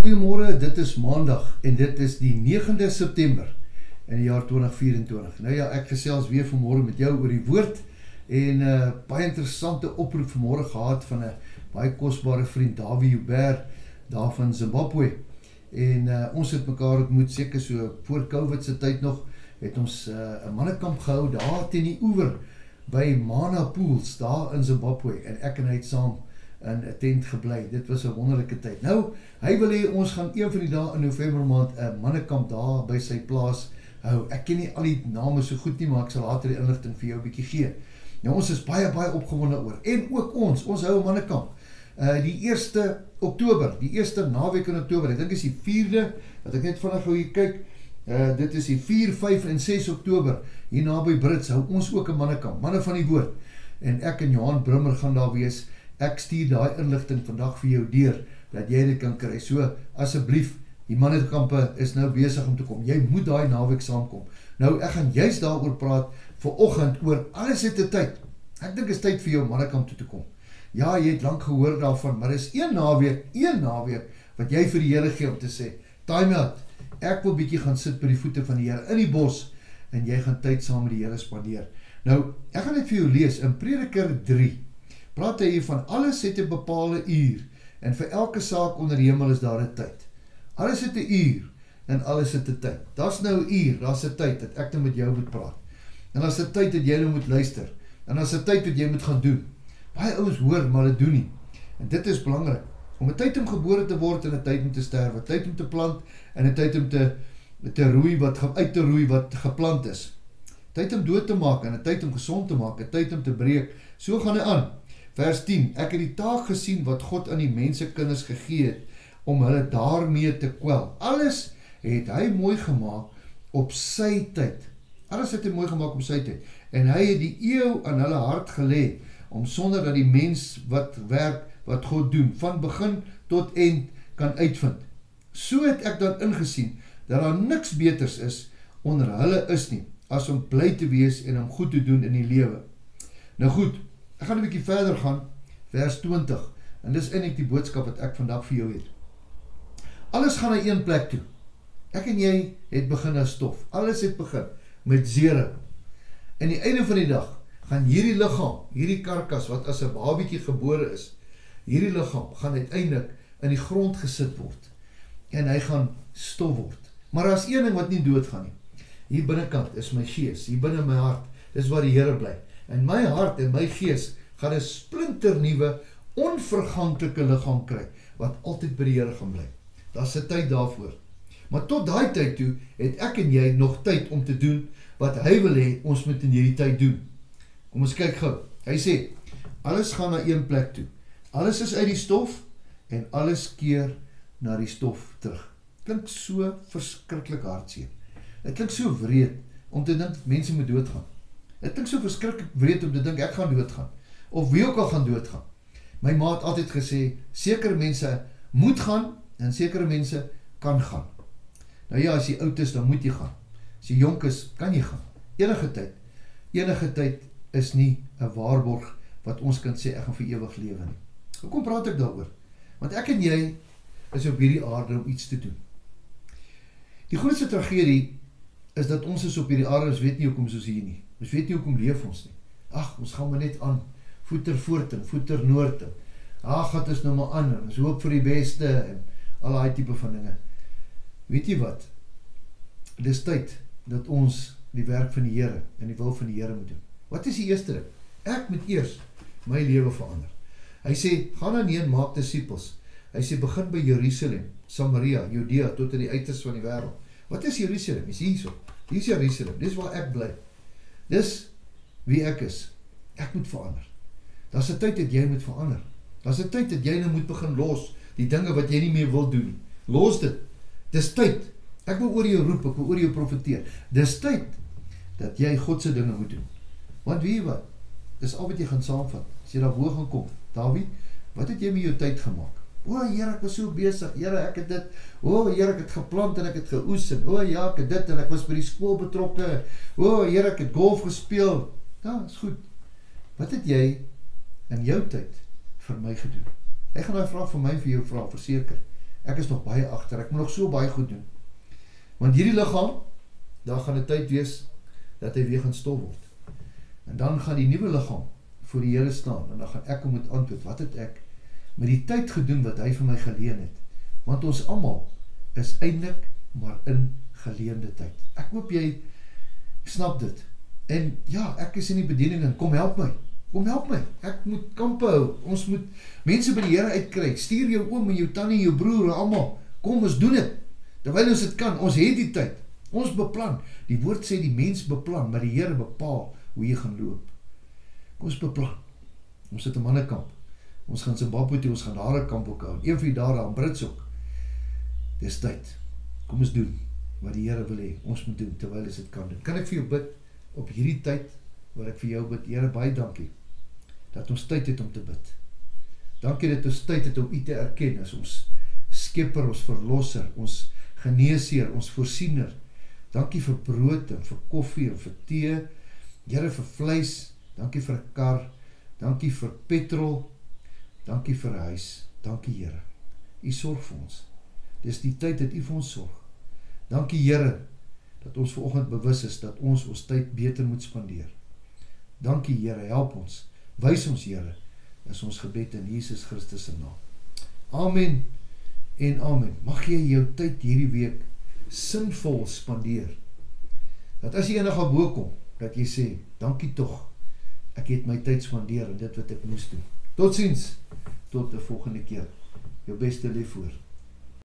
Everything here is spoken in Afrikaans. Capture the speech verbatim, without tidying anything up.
Goeiemorgen, dit is maandag en dit is die negende September in die jaar twintig vyf-en-twintig. Nou ja, ek gesels weer vanmorgen met jou oor die woord en uh, baie interessante oproep vanmorgen gehad van een baie kostbare vriend, Dawie Joubert, daar van Zimbabwe. En uh, ons het mekaar ontmoet, seker so voor COVID se tyd nog, het ons uh, een mannekamp gehou daar teen die oewer by Mana Pools, daar in Zimbabwe, en ek en hy het saam in een tent geblei. Dit was een wonderlijke tyd. Nou, hy wil hê, ons gaan een van die dae in November maand een mannekamp daar by sy plaas hou. Ek ken nie al die name so goed nie, maar ek sal later die inligting vir jou bykie gee. Nou, ons is baie, baie opgewonde oor. En ook ons, ons hou een mannekamp. Uh, die eerste Oktober, die eerste naweek in Oktober, ek dink is die vierde, wat ek net vannig hoe jy kyk, uh, dit is die vier, vyf en ses Oktober, hier na by Brits, hou ons ook een mannekamp, manne van die woord. En ek en Johan Brummer gaan daar wees. Ek stuur die inligting vandag vir jou deur, dat jy dit kan kry. So, asseblief, die mannekampe is nou bezig om te kom. Jy moet die naweek saamkom. Nou, ek gaan juist daaroor praat, vanoggend oor alles het die tyd. Ek dink is tyd vir jou mannekamp toe te kom. Ja, jy het lang gehoor daarvan, maar is een naweek, een naweek, wat jy vir die Here gee om te sê, time out, ek wil bietjie gaan sit by die voete van die Here in die bos, en jy gaan tyd saam met die Here spandeer. Nou, ek gaan dit vir jou lees, in Prediker drie, praat hy hier van alles het 'n bepaalde uur en vir elke saak onder die hemel is daar 'n tyd. Alles het 'n uur en alles het 'n tyd. Daar's nou 'n uur, daar's 'n tyd dat ek nou met jou moet praat. En daar's 'n tyd dat jy nou moet luister. En daar's 'n tyd wat jy moet gaan doen. Baie ouens hoor, maar dit doen nie. En dit is belangrik. Om 'n tyd om gebore te word en 'n tyd om te sterwe, 'n tyd om te plant en 'n tyd om te te roei wat uit te roei wat geplant is. Tyd om dood te maak en 'n tyd om gesond te maak, 'n tyd om te breek. So gaan hy aan. Vers tien, ek het die taak gesien wat God aan die mensekinders gegee het, om hulle daarmee te kwel. Alles het hy mooi gemaak op sy tyd. Alles het hy mooi gemaak op sy tyd. En hy het die eeuw aan hulle hart gelê, om sonder dat die mens wat werk, wat God doen, van begin tot eind kan uitvind. So het ek dan ingesien, dat daar niks beters is, onder hulle is nie, as om bly te wees en om goed te doen in die lewe. Nou goed, ek gaan een bykie verder gaan, vers twintig, en dis eintlik die boodskap wat ek vandag vir jou het. Alles gaan na een plek toe. Ek en jy het begin as stof. Alles het begin met zero. En die einde van die dag, gaan hierdie lichaam, hierdie karkas, wat as 'n babietjie gebore is, hierdie lichaam gaan uiteindelik in die grond gesit word. En hy gaan stof word. Maar daar is een ding wat nie dood gaan nie. Hier binnenkant is my gees, hier binne my hart, dis waar die Here bly. En my hart en my gees gaan 'n splinternuwe, onverganklike liggaam kry, wat altyd by die Here gaan bly. Daar's 'n tyd daarvoor. Maar tot daai tyd toe, het ek en jy nog tyd om te doen, wat hy wil hê, ons moet in hierdie tyd doen. Kom ons kyk gou. Hy sê, alles gaan na een plek toe. Alles is uit die stof, en alles keer na die stof terug. Klink so verskriklik hartseer. Dit klink so wreed, om te dink, mense moet doodgaan. Het klink so verskriklik wreed om te dink, ek gaan doodgaan. Of wie ook al gaan doodgaan. My ma het altyd gesê, sekere mense moet gaan, en sekere mense kan gaan. Nou ja, as jy oud is, dan moet jy gaan. As jy jonk is, kan jy gaan. Enige tyd. Enige tyd is nie 'n waarborg, wat ons kan sê, ek gaan vir ewig lewe nie. Hoekom praat ek daaroor? Want ek en jy, is op hierdie aarde om iets te doen. Die grootste tragedie, is dat ons is op hierdie aarde, ons weet nie hoekom ons hier nie. Ons weet nie hoekom leef ons nie. Ag, ons gaan maar net aan, voeter voort en voeter noord en ag, gaat ons nou maar aan, en ons hoop vir die beste, en al die type van dinge. Weet jy wat? Dit is tyd, dat ons die werk van die Here, en die wil van die Here moet doen. Wat is die eerste ding? Ek moet eers my lewe verander. Hy sê, ga dan heen, maak disciples. Hy sê, begin by Jerusalem, Samaria, Judea, tot in die uiters van die wêreld. Wat is Jerusalem? Is hier so. Hier is Jerusalem, dis waar ek bly. Dis wie ek is. Ek moet verander. Daar's 'n tyd dat jy moet verander. Daar's 'n tyd dat jy nou moet begin los, die dinge wat jy nie meer wil doen nie. Los dit. Dis tyd. Ek wil oor jou roep, ek wil oor jou profeteer. Dis tyd, dat jy Godse dinge moet doen. Want weet jy wat? Dis al wat jy gaan saamvat. As jy daar bo gaan kom, Dawie, wat het jy met jou tyd gemaak? O, Heer, ek was so besig, Heer, ek het dit, o, Heer, ek het geplant en ek het geoes, en o, ja, ek het dit, en ek was by die skool betrokke, o, Heer, ek het golf gespeel. Ja, is goed. Wat het jy in jou tyd vir my gedoen? Hy gaan nou vraag vir my vir jou vraag, verseker. ek is nog baie agter, ek moet nog so baie goed doen. Want hierdie liggaam, daar gaan 'n tyd wees, dat hy weer gaan stof word. En dan gaan die nuwe liggaam voor die Here staan, en dan gaan ek hom moet antwoord, wat het ek met die tyd gedoen wat hy vir my geleen het? Want ons almal is eintlik maar in geleende tyd. Ek hoop jy snap dit. En ja, ek is in die bediening en kom help my. Kom help my. Ek moet kampe hou. Ons moet mense by die Here uitkry. Stuur jou oom en jou tannie, jou broer en almal. Kom ons doen dit. Terwyl ons dit kan. Ons het die tyd. Ons beplan. Die woord sê die mens beplan, maar die Here bepaal hoe jy gaan loop. Kom ons beplan. Ons het 'n mannekamp. Ons gaan Zimbabwe toe, ons gaan daar 'n kamp ook hou. Een van die dae daar in Britshoek. Dis tyd. Kom ons doen wat die Here wil hê ons moet doen terwyl ons dit kan doen. Kan ek vir jou bid op hierdie tyd wat ek vir jou bid? Here, baie dankie dat ons tyd het om te bid. Dankie dat ons tyd het om U te erken as ons skepper, ons verlosser, ons geneesheer, ons voorsiener. Dankie vir brood en vir koffie en vir tee. Here, vir vleis. Dankie vir 'n kar. Dankie vir petrol. Dankie vir 'n huis. Dankie Here. U sorg vir ons. Dis die tyd dat U vir ons sorg. Dankie Here dat ons vanoggend bewus is dat ons ons tyd beter moet spandeer. Dankie Here, help ons. Wys ons Here, is ons gebed in Jesus Christus se naam. Amen en amen. Mag jy jou tyd hierdie week sinvol spandeer. Dat as jy eendag op bo kom, dat jy sê, dankie tog, ek het my tyd spandeer en dit wat ek moes doen. Totsiens, tot die volgende keer. Jou beste lief voor.